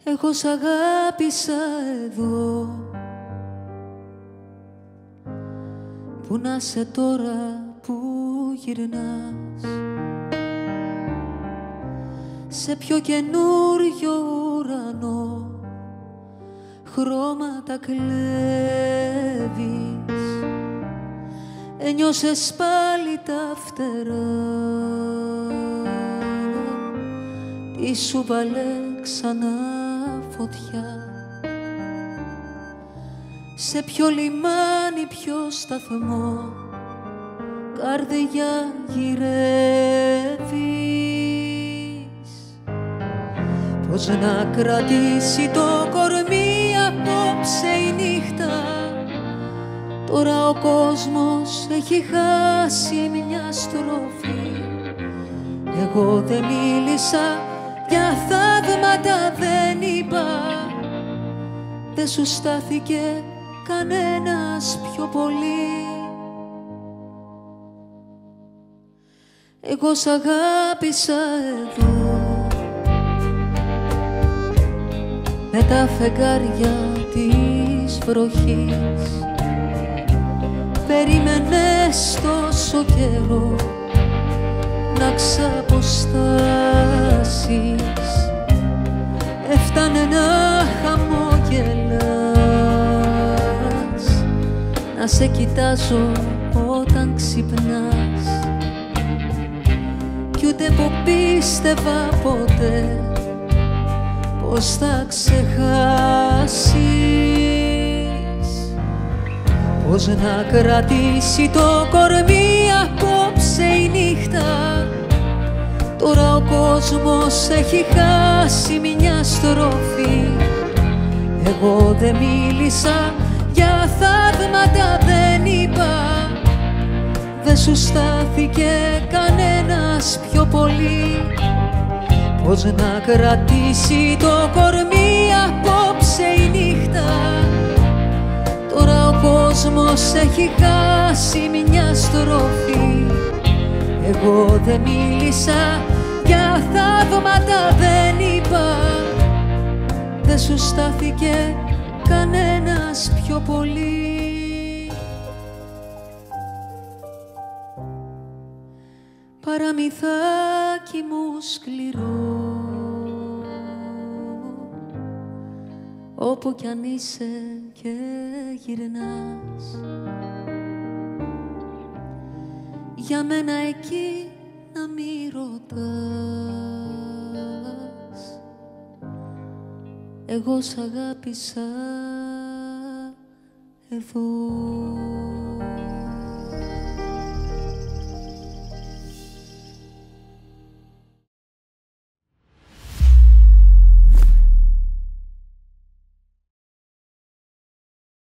Εγώ σ' αγάπησα εδώ. Πού να σε τώρα που γυρνάς, σε ποιο καινούριο ουρανό χρώματα κλέβεις. Ένιωσες πάλι τα φτερά, τι σου βάλε ξανά φωτιά. Σε ποιο λιμάνι, ποιο σταθμό καρδιά γυρεύεις. Πώς να κρατήσει το κορμί απόψε η νύχτα, τώρα ο κόσμος έχει χάσει μια στροφή. Εγώ δεν μίλησα, για θαύματα δεν είπα, δεν σου στάθηκε κανένας πιο πολύ. Εγώ σ' αγάπησα εδώ, με τα φεγγάρια της βροχής. Περίμενες τόσο καιρό να ξαποστάσεις, έφτανε να χαμόγελας, να σε κοιτάζω όταν ξυπνάς, κι ούτε που πίστευα ποτέ πως θα ξεχάσεις. Πώς να κρατήσει το κορμί απόψε η νύχτα, τώρα ο κόσμος έχει χάσει μια στροφή. Εγώ δεν μίλησα, για θαύματα δεν είπα, δεν σου στάθηκε κανένας πιο πολύ. Πώς να κρατήσει το κορμί απόψε η νύχτα, τώρα ο κόσμος έχει χάσει μια στροφή. Εγώ δεν μίλησα, για θαύματα δεν είπα, δεν σου στάθηκε κανένας πιο πολύ. Παραμυθάκι μου σκληρό, όπου κι αν είσαι και γυρνάς, για μένα εκεί να μη ρωτάς. Εγώ σ' αγάπησα εδώ.